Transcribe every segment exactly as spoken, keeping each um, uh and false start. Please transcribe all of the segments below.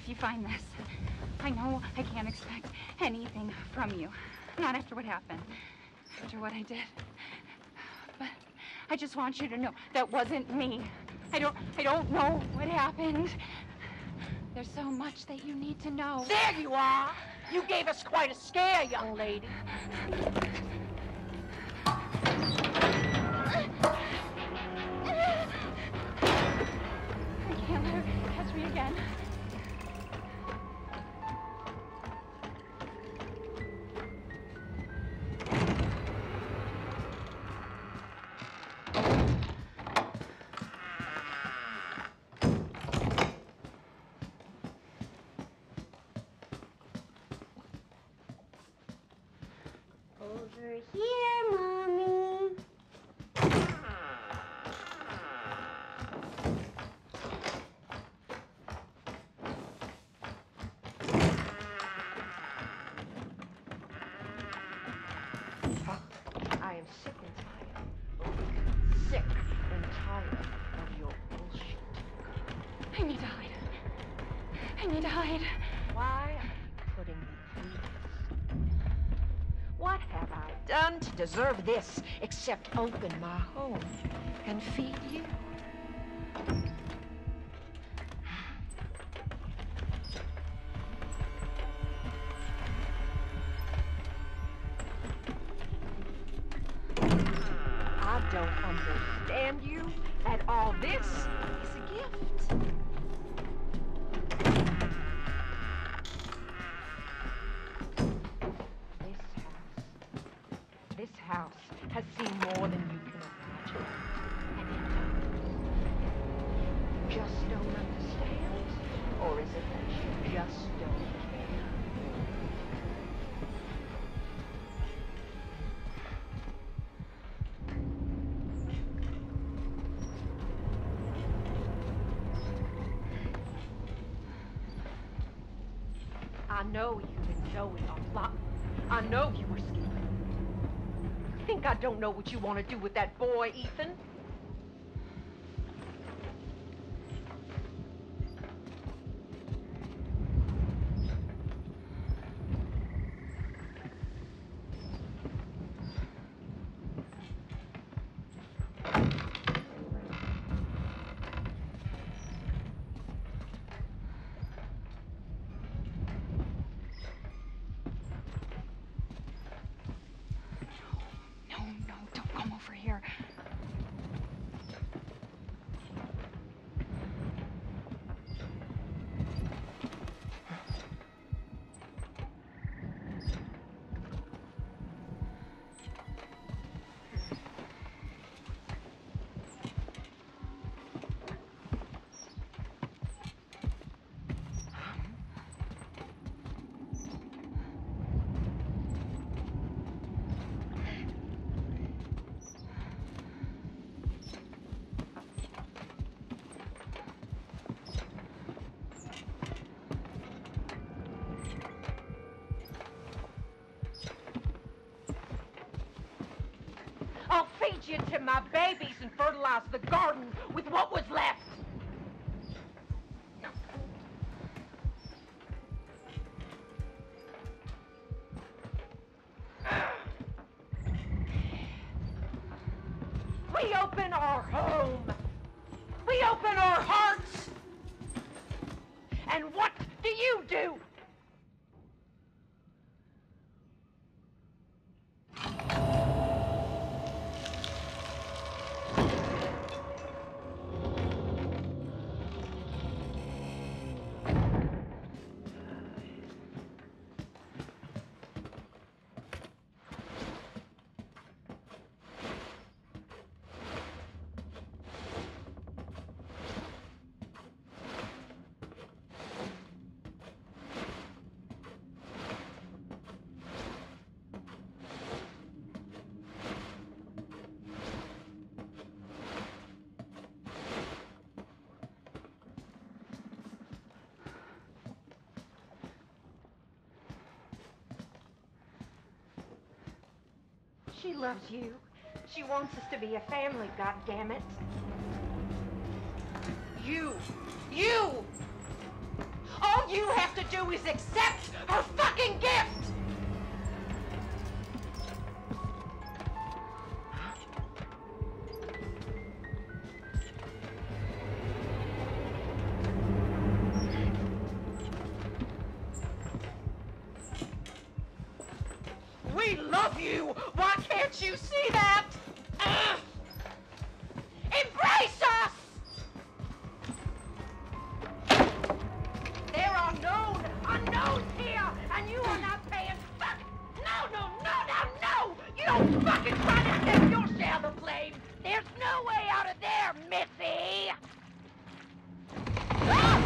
if you find this. I know I can't expect anything from you. Not after what happened. After what I did. But I just want you to know that wasn't me. I don't, I don't know what happened. There's so much that you need to know. There you are! You gave us quite a scare, young lady. I can't let her catch me again. Over here, Mommy. I am sick and tired. Sick and tired of your bullshit. I need to hide. I need to hide. Why are you putting me through this? What have I done to deserve this except open my home and feed you? I don't understand you at all. This is a gift. This house has seen more than you can imagine. And it knows. You just don't understand? Or is it that you just don't care? I know you and Zoe are plotting. I know you were scheming. Think I don't know what you want to do with that boy, Ethan? I'll feed you to my babies and fertilize the garden with what was left. We open our home. We open our hearts. And what do you do? She loves you. She wants us to be a family, goddammit. You, you All you have to do is accept her fucking gift! We love you! Why can't you see that? Uh, embrace us! There are known unknowns here, and you are not paying fuck! No, no, no, no, no! You don't fucking try to take your share of the blame! There's no way out of there, Missy! Ah!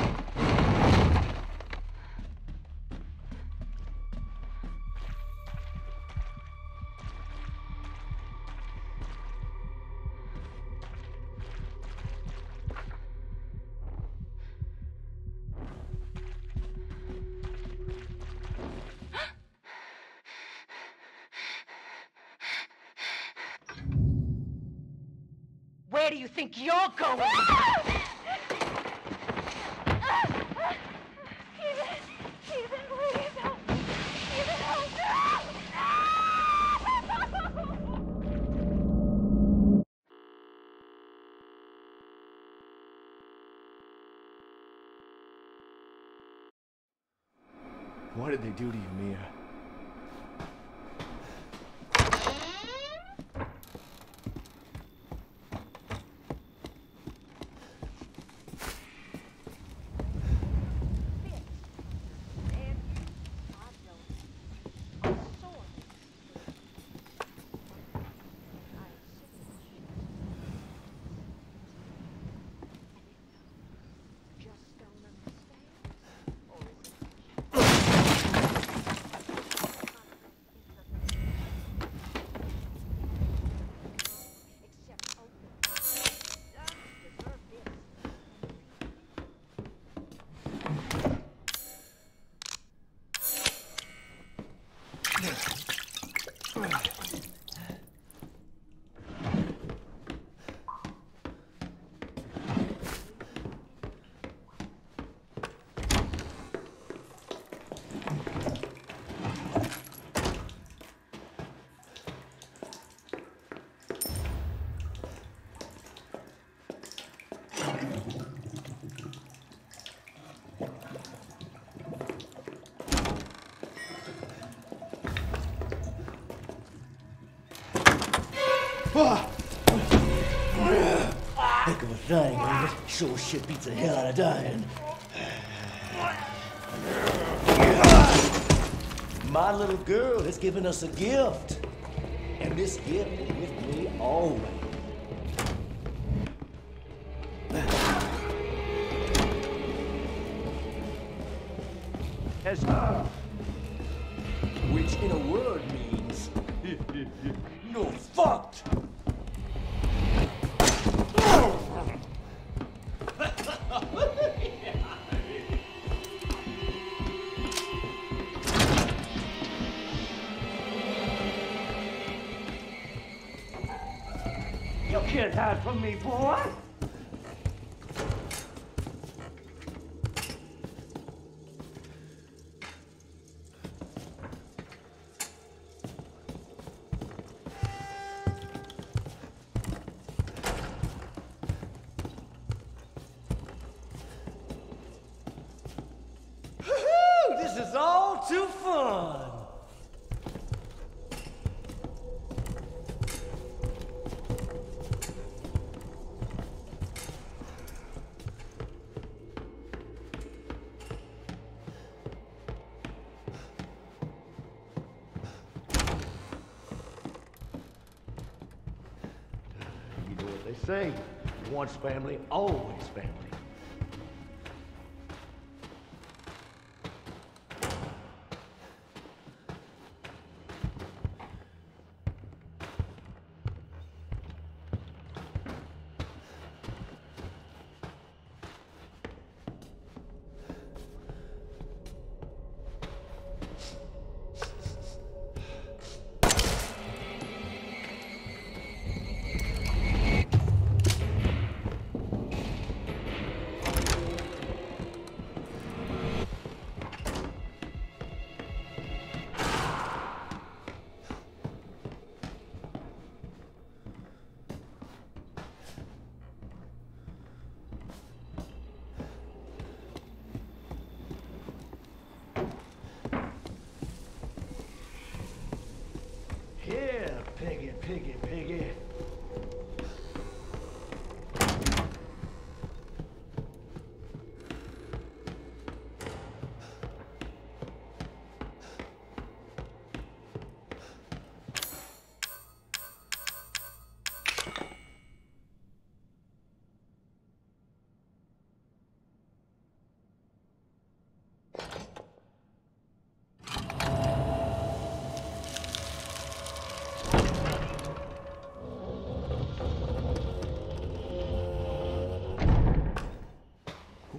Where do you think you're going? Stephen, Stephen, please help. Stephen, help. What did they do to you, Mia? Heck of a thing, ain't it? Sure shit beats the hell out of dying. My little girl has given us a gift. And this gift is with me always. As which in a word means no fucked. You can't hide from me, boy. This is all too fun. You know what they say, once family, always family.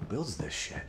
builds this shit?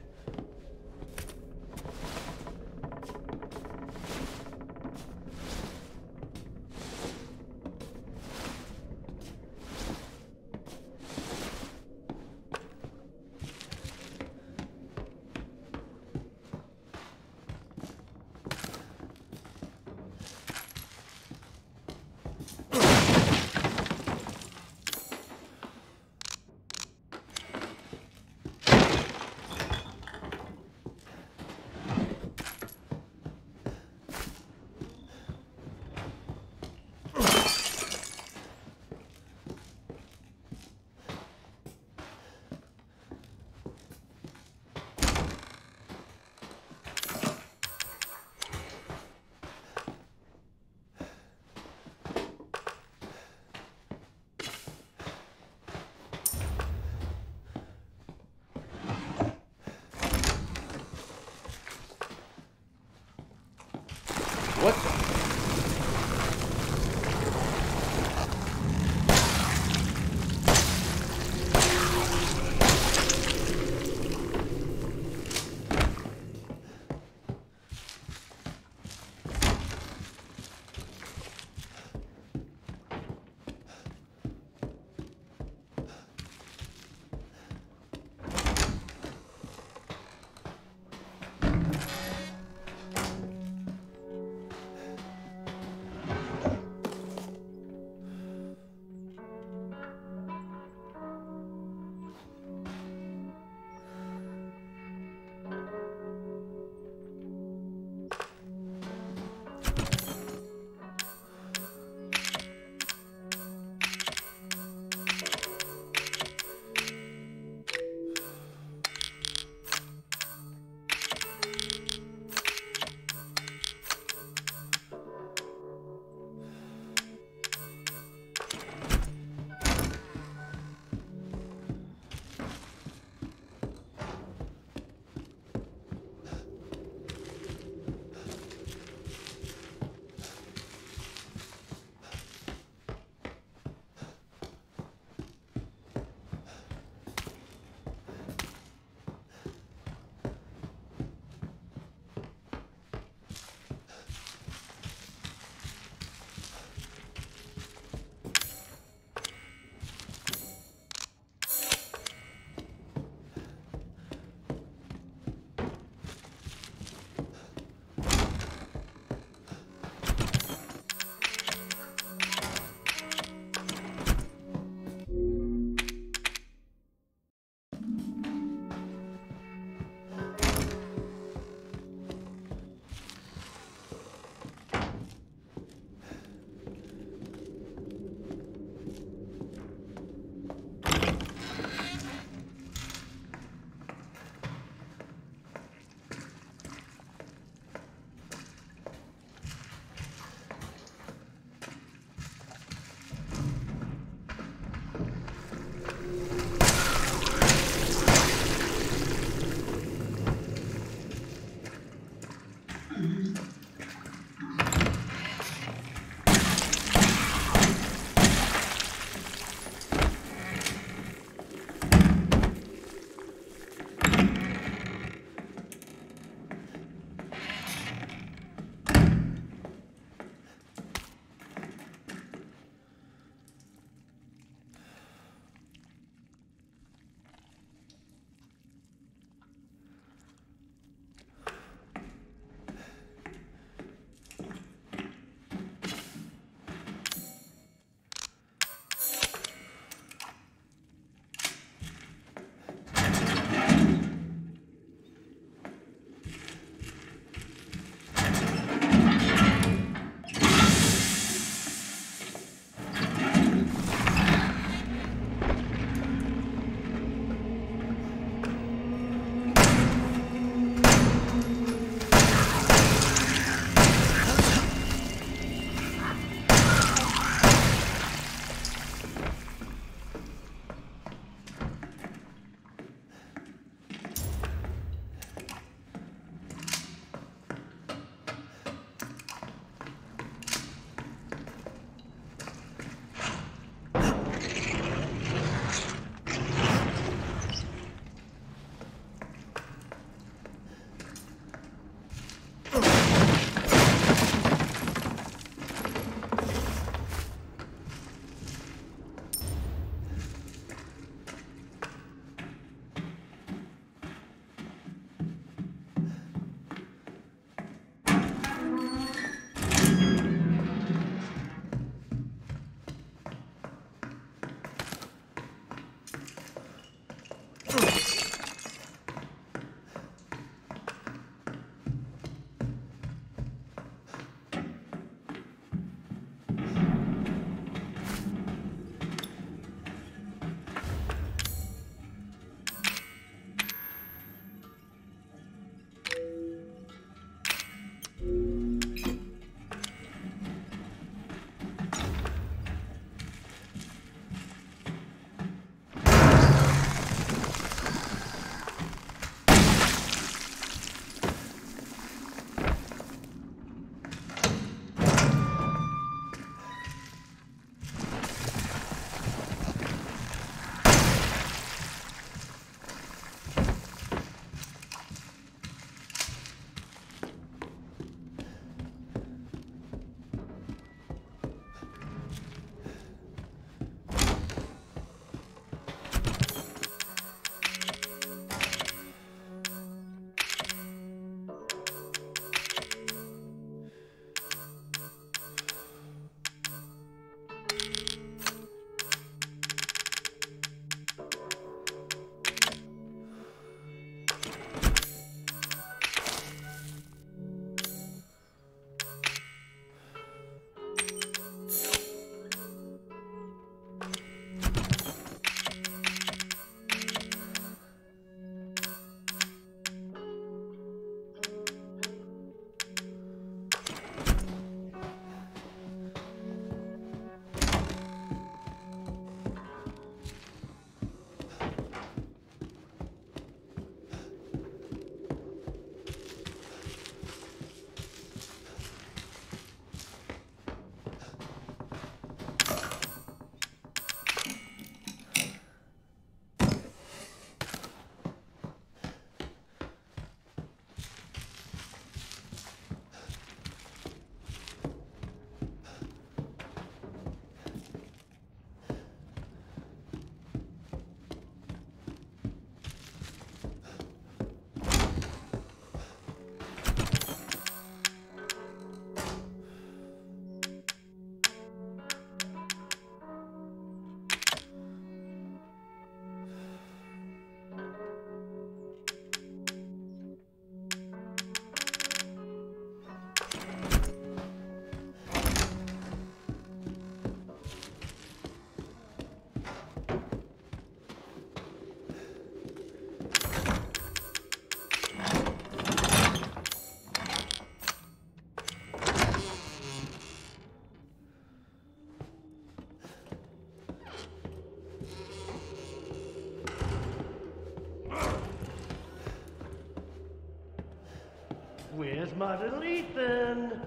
my little Ethan.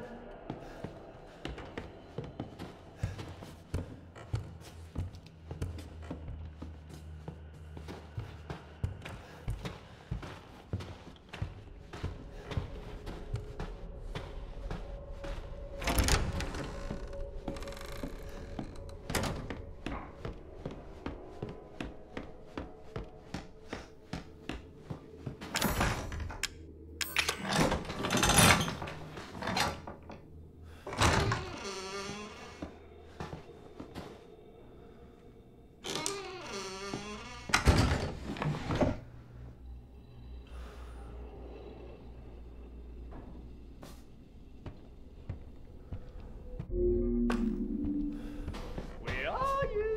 Where are you?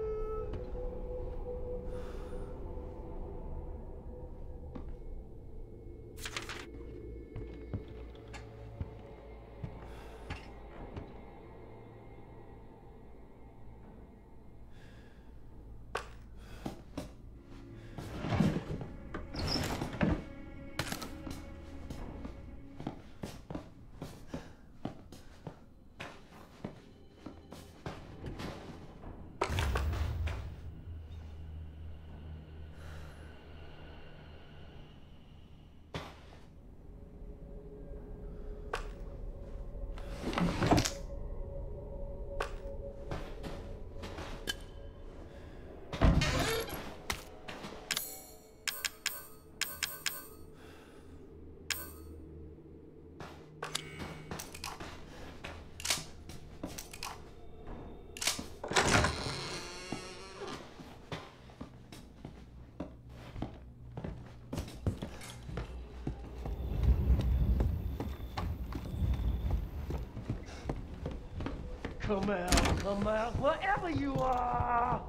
Come out, come out, wherever you are!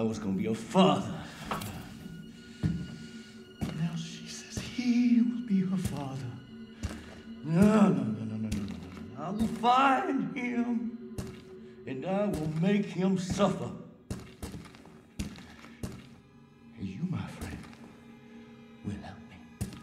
I was gonna be a father. Now she says he will be her father. No, no, no, no, no, no, no. I will find him, and I will make him suffer. And you, my friend, will help me.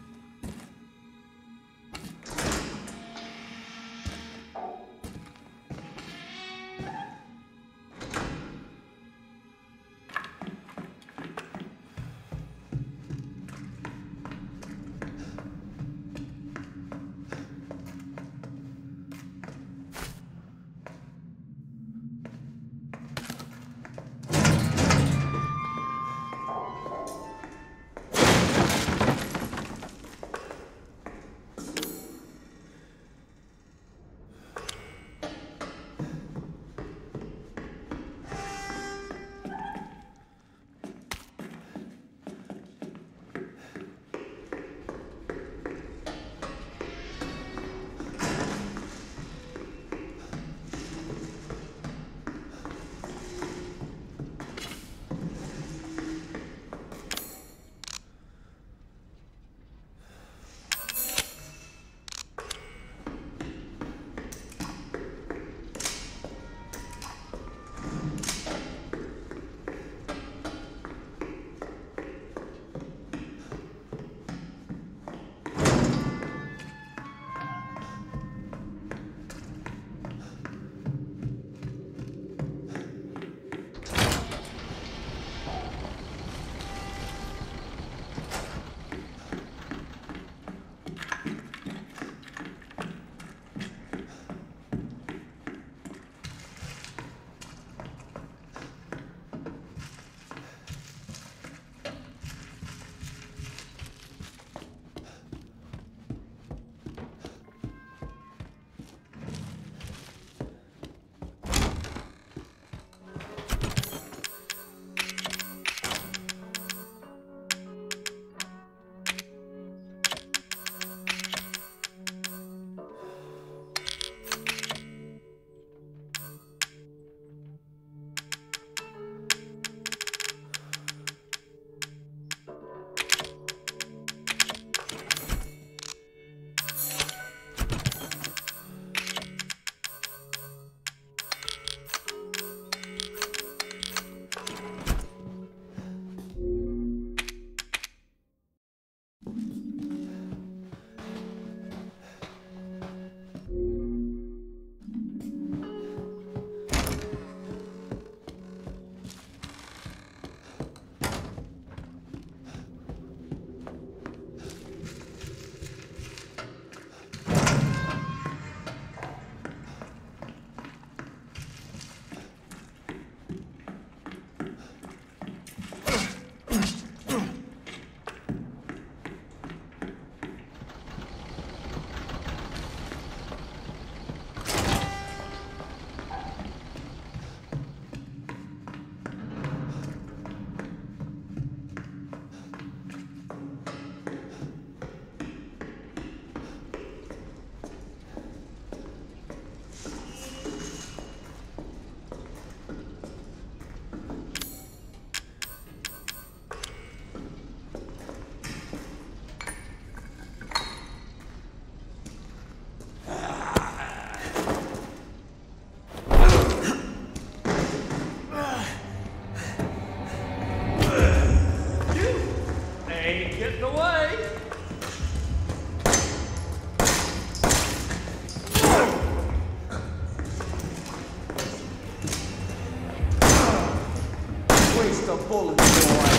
waste a bullet, boy.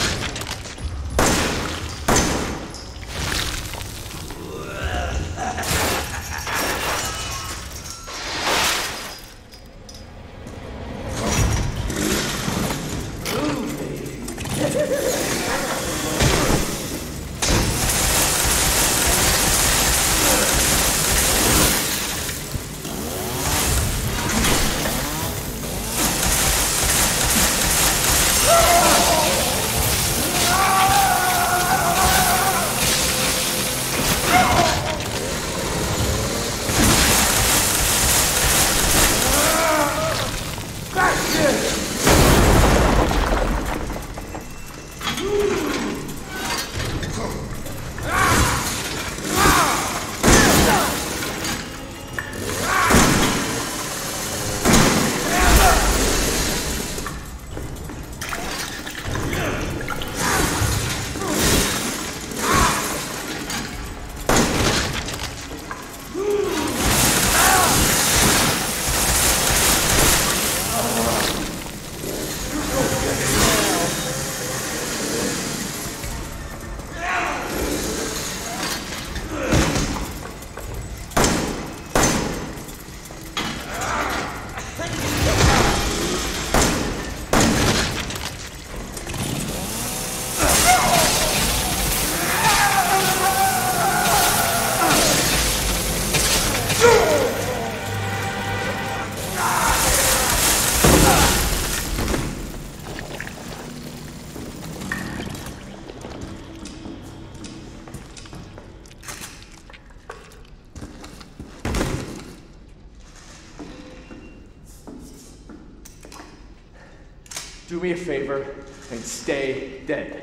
Do me a favor and stay dead.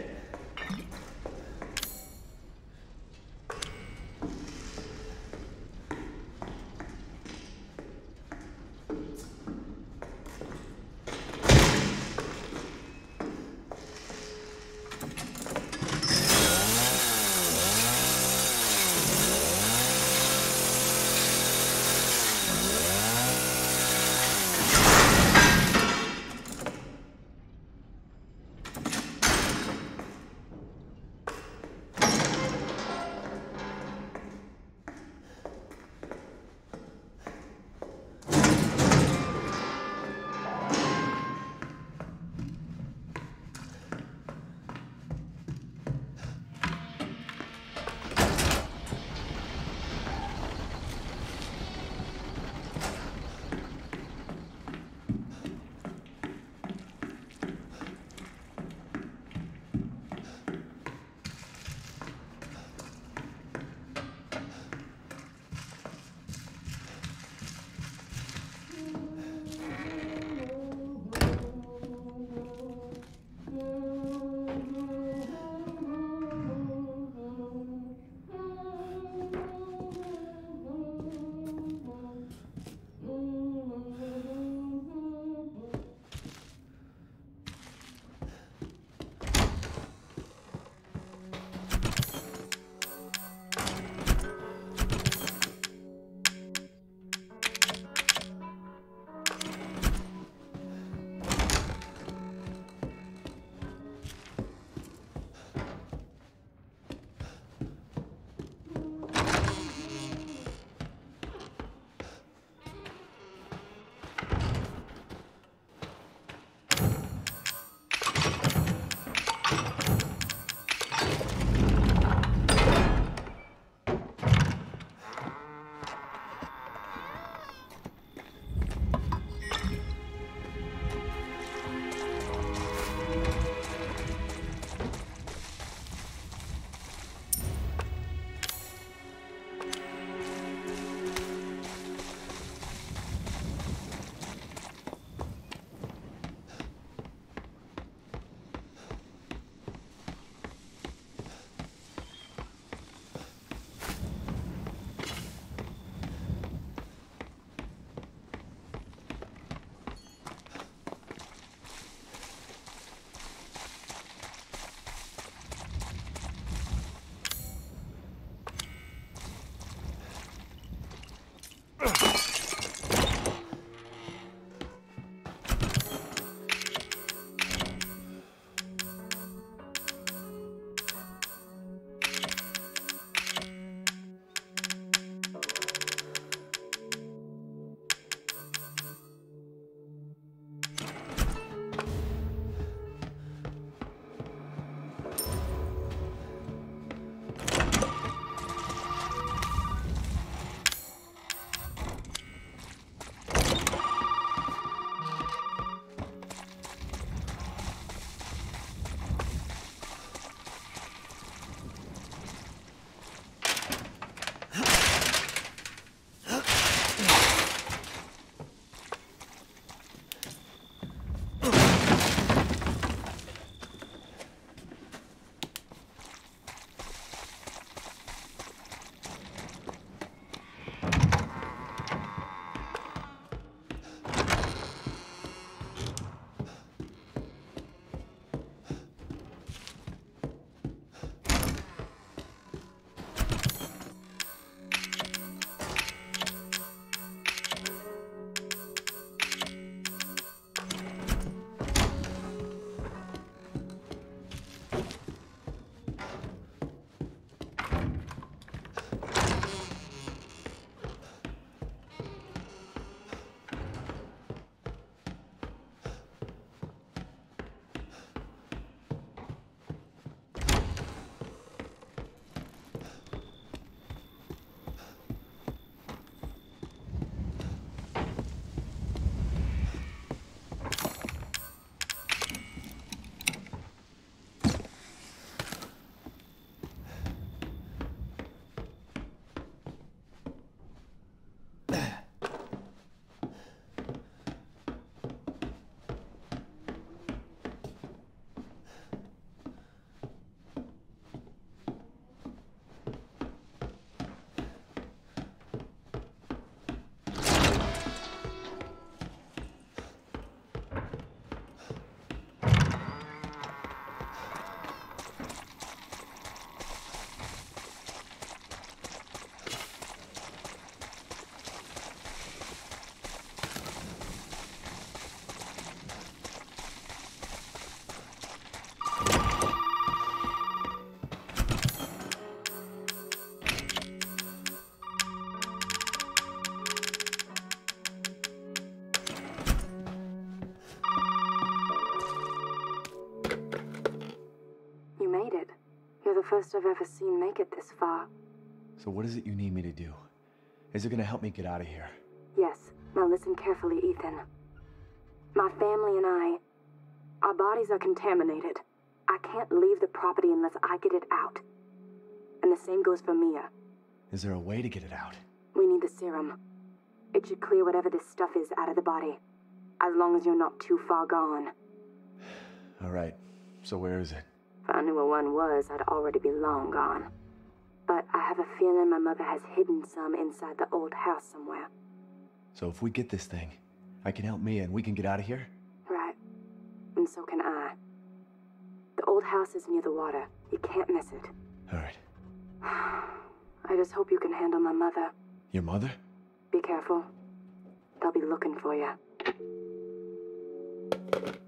first I've ever seen make it this far. So what is it you need me to do? Is it gonna help me get out of here? Yes. Now listen carefully, Ethan. My family and I, our bodies are contaminated. I can't leave the property unless I get it out. And the same goes for Mia. Is there a way to get it out? We need the serum. It should clear whatever this stuff is out of the body. As long as you're not too far gone. All right. So where is it? If I knew where one was, I'd already be long gone. But I have a feeling my mother has hidden some inside the old house somewhere. So if we get this thing, I can help Mia and we can get out of here? Right. And so can I. The old house is near the water. You can't miss it. All right. I just hope you can handle my mother. Your mother? Be careful. They'll be looking for you.